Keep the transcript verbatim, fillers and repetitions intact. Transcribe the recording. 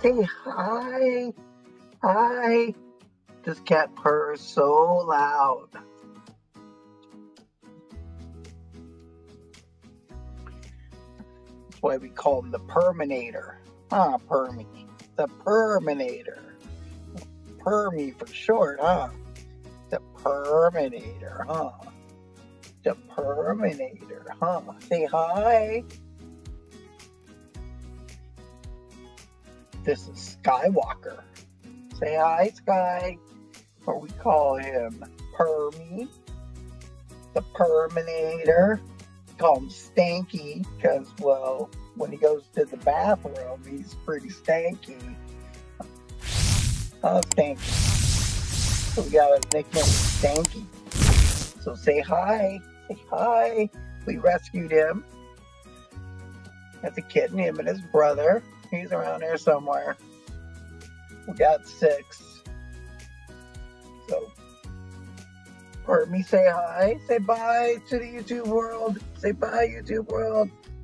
Say hi. Hi. This cat purrs so loud. That's why we call him the perminator. Huh, Permy. The perminator. Permy for short, huh? The perminator, huh? The perminator, huh? Say hi. This is Skywalker. Say hi, Sky. Or we call him Permy. The perminator. Call him Stanky because, well, when he goes to the bathroom, he's pretty stanky. Oh, Stanky. So we got a nickname, Stanky. So say hi. Say hi. We rescued him as a kitten, him and his brother. He's around here somewhere. We got six. So, Permy, say hi. Say bye to the YouTube world. Say bye, YouTube world.